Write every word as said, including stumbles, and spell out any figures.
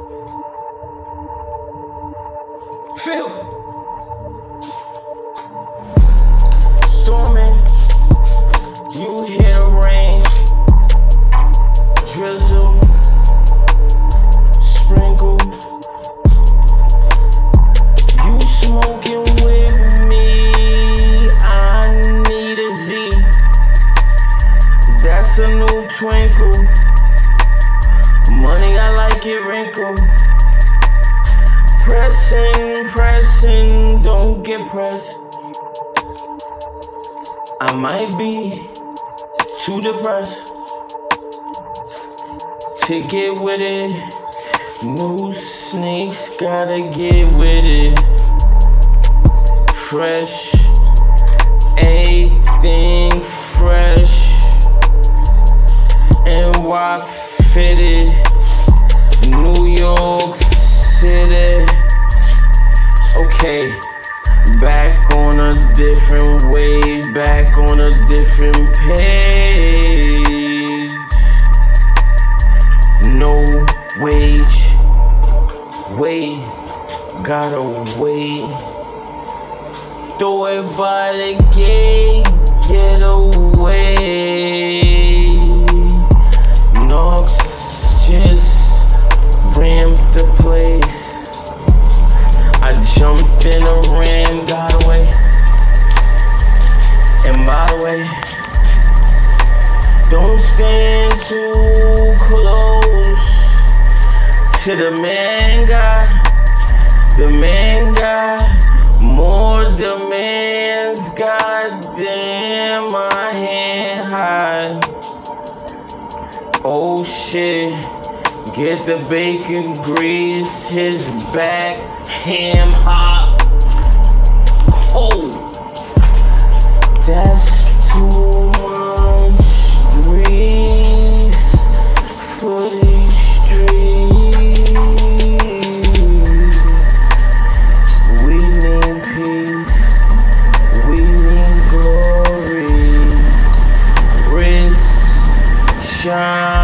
Filth. Storming. You hear the rain. Drizzle. Sprinkle. You smoking with me. I need a Z. That's a new twinkle. Money, I like it wrinkled. Pressing, pressing, don't get pressed. I might be too depressed to get with it. New sneaks, gotta get with it. Fresh, everything fresh. N Y fitted, New York City. Okay, back on a different way, back on a different page. No wage, wait, gotta wait. Throw it by the gate, get away. Knocks just ramped the place. I jumped in a ram, got away. And by the way, don't stand too close to the man guy. The man guy, more demands. Goddamn, my hand high. Oh shit, get the bacon grease, his back ham hot. Oh, that's too much grease for these streets. We need peace, we need glory, wrist shine.